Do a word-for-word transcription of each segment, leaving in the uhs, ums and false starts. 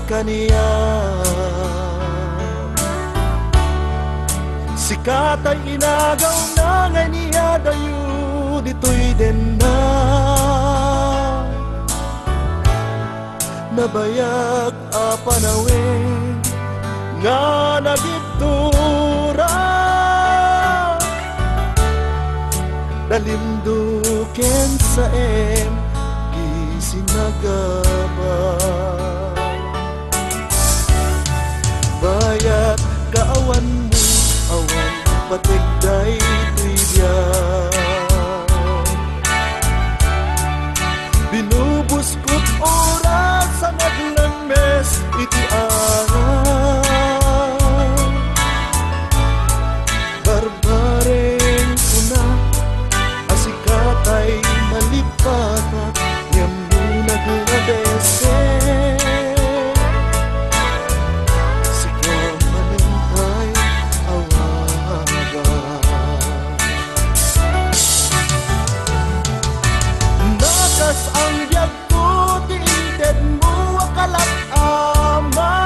kaniya. Sikat ay inagaw na ngay niya dayo dito'y den na nabayag a panawin nga nagigtura dalimduken sa em isinagaba bayat kaawan mo awan patigday trivia binubus ko't oras sa naglames iti araw barbareng kuna asikatay malipata ngem mo naglabese ang biyag ko tiinted mo akalat ama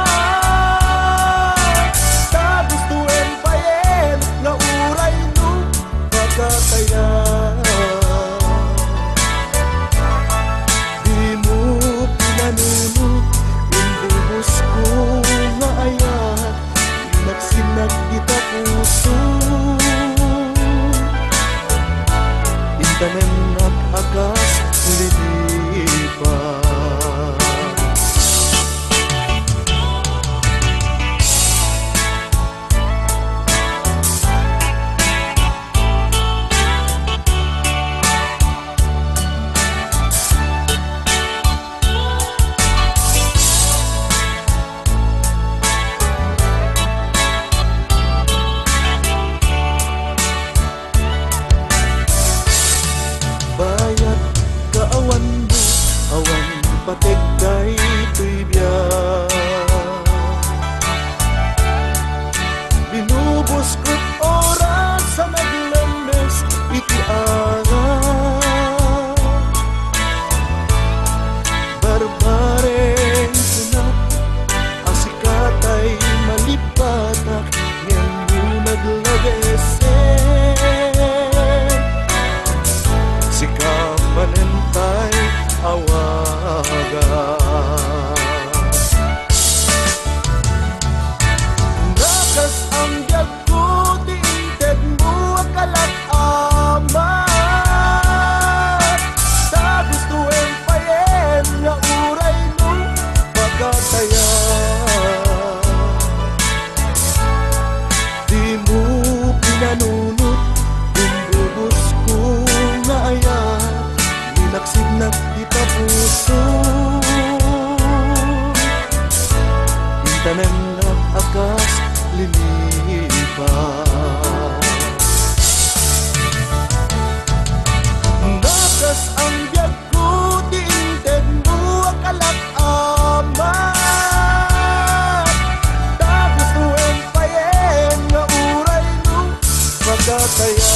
tagustuin payen nga uray no pagkataya di mo pinanunod imbuhos ko nga ayat nagsinag kita puso intanem nag-agas lilipas bayat kaawan mo awan patigday tuibya binubos ko't oras sa naglames iti araw barbareng sunat asikatay malipatak ngem mo naglagese sikampanentay awaga nakas ang biyag ko tiinted mo akalat ama tagustuin payen nga uray no pagkataya di mo pinanunod imbuhos ko nga ayat nagsinag kita puso intanem nag-akas lilipas nakas ang biyag ko tiinted mo akalat ama tagustuin payen nga uray no pagkataya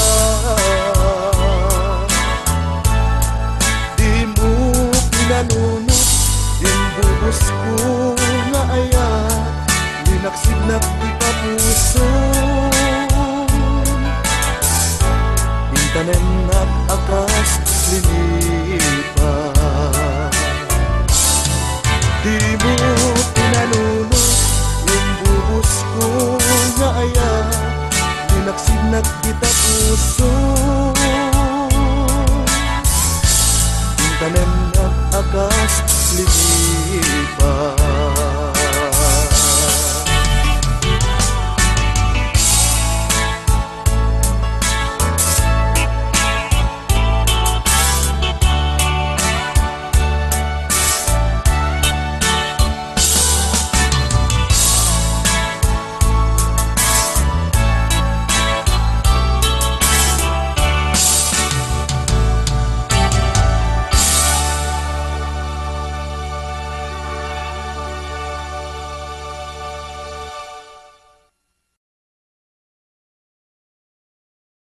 pinanunod imbuhos ko nga ayat linaksinag kita puso intanem nag-akas lilipas di mo pinanunod imbuhos ko nga ayat linaksinag kita puso intanem nag-akas lilipas